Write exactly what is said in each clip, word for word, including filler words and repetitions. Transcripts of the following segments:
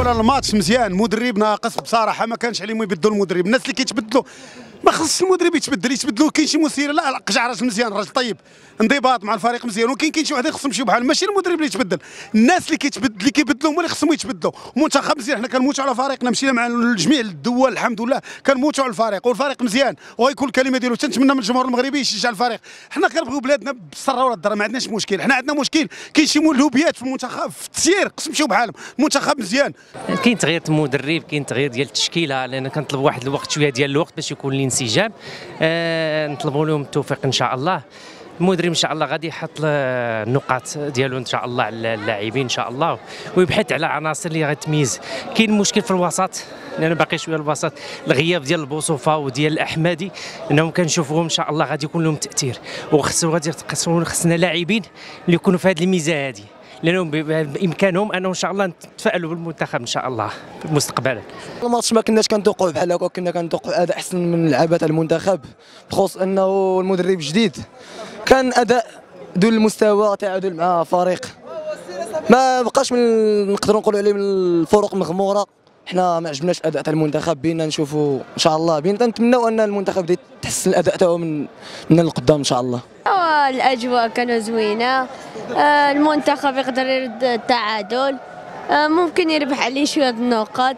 بالنسبه للماتش مزيان، مدرب ناقص بصراحه، ما كانش عليهم يبدلوا المدرب. الناس اللي كيتبدلوا ما خصش المدرب يتبدل، يتبدلوا كاين شي مسير لا قجع راجل مزيان، راجل طيب، انضباط مع الفريق مزيان، ولكن كاين شي واحد خصهم يمشيو بحال، ماشي المدرب اللي يتبدل، الناس اللي كيتبدل اللي كيبدلوا هما اللي خصهم يتبدلوا. منتخب مزيان، حنا كنموتوا على فريقنا، مشينا مع جميع الدول الحمد لله كنموتوا على الفريق، والفريق مزيان وغيكون الكلمه ديالو. تنتمنى من الجمهور المغربي يشجع الفريق. حنا كنبغيو بلادنا بالسره والضر، ما عندناش مشكل. حنا عندنا مشكل كاين شي مولوبيات في المنتخب في التسيير خصهم يمشيو بحالهم. المنتخب مزيان، كاين تغيير المدرب، كاين تغيير ديال التشكيله، لان كنطلب واحد الوقت شويه ديال الوقت باش يكون الانسجام. آه نطلبوا لهم التوفيق ان شاء الله. المدرب ان شاء الله غادي يحط النقاط ديالو ان شاء الله على اللاعبين ان شاء الله، ويبحث على عناصر اللي غتميز. كاين مشكل في الوسط، لان باقي شويه الوسط، الغياب ديال البوصوفه وديال الاحمدي انهم كنشوفوهم ان شاء الله غادي يكون لهم تاثير، وخصو غادي خصنا لاعبين اللي يكونوا في هذه الميزه هذه، لانهم بامكانهم انه ان شاء الله نتفائلوا بالمنتخب ان شاء الله مستقبلا. الماتش ما كناش كنتوقعوا بحال هكا، كنا كنتوقعوا اداء احسن من لعابه المنتخب، بخصوص انه المدرب جديد، كان اداء دون المستوى، تعادل مع فريق ما بقاش من نقدروا نقولوا عليه من الفرق مغموره. حنا ما عجبناش الاداء تاع المنتخب، بينا نشوفوا ان شاء الله، بينا نتمنوا ان المنتخب يتحسن الاداء تاعو من من القدام ان شاء الله. الاجواء كانوا زوينه، المنتخب يقدر يرد التعادل، ممكن يربح عليه شويه النقاط.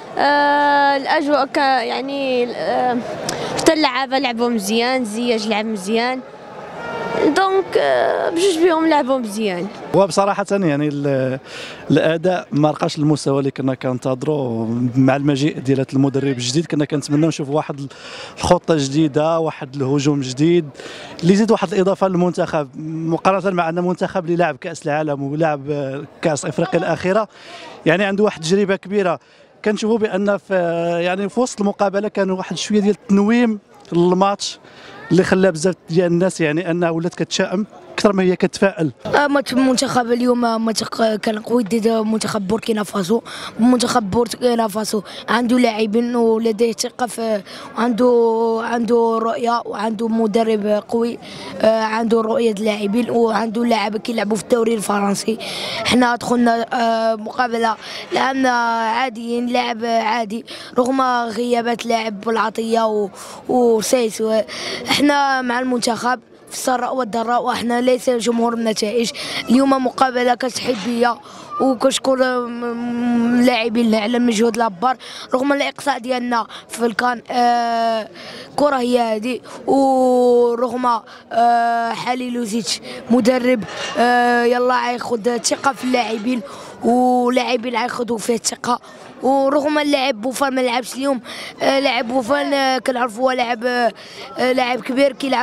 الاجواء يعني حتى اللعابه لعبوا مزيان، زياج لعب مزيان، دونك بجوج بهم لعبوا مزيان. وبصراحه يعني الاداء ما رقاش المستوى اللي كنا كنتظروا. مع المجيء ديال المدرب الجديد كنا كنتمناو نشوف واحد الخطه جديده، واحد الهجوم جديد اللي يزيد واحد الاضافه للمنتخب، مقارنه مع ان المنتخب اللي لعب كاس العالم ولعب كاس افريقيا الاخيره يعني عنده واحد التجربه كبيره. كنشوفوا بان في يعني في وسط المقابله كان واحد شويه ديال التنويم للماتش اللي خلى بزاف ديال الناس يعني انها ولات كتشائم اكثر ما هي كتفائل. ماتش المنتخب اليوم ماتش كان قوي ضد منتخب بوركينا فاسو. منتخب بوركينا فاسو عنده لاعبين ولديه ثقه في، عنده عنده رؤيه وعنده مدرب قوي، عنده رؤيه اللاعبين وعنده لاعب كيلعبوا في الدوري الفرنسي. حنا دخلنا مقابله لعبنا عاديين، لاعب عادي رغم غيابات لاعب بالعطيه وسيس. احنا مع المنتخب في السراء والضراء، واحنا ليس جمهور النتائج. اليوم مقابله كتحيد بيا وكنشكر اللاعبين على المجهود الجبار رغم الاقصاء ديالنا في الكان. آه كره هي هذه، ورغم آه حليلوزيتش مدرب آه يلا غياخذ ثقه في اللاعبين، ولاعبين غياخذوا فيه الثقه. ورغم اللاعب بوفال ما لعبش اليوم، آه لاعب بوفال آه كنعرفوا هو لاعب آه لاعب كبير، كيلعب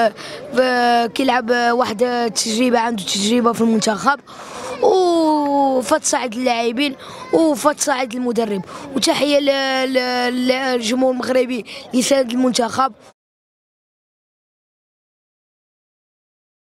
في كيلعب واحد التجربه، عنده تجربه في المنتخب، وفتصاعد اللاعبين وفتصاعد المدرب. وتحيه للجمهور المغربي اللي ساند المنتخب.